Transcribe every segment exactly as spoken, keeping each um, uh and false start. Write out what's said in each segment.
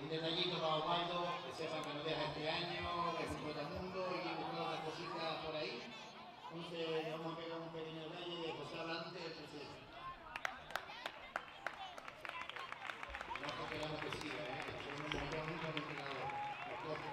Un detallito para Osvaldo, que sepan que nos deja este año, que es un trotamundo y que busca otras cositas por ahí. Entonces le vamos a pegar un pequeño detalle de José Adelante, entonces. No es que queramos que siga, ¿eh? Que son un montón, nunca hemos entrenado los costos.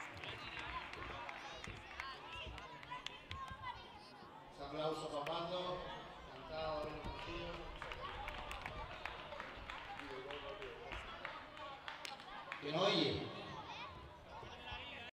Un aplauso para Osvaldo, encantado de verlo contigo. Que no oye.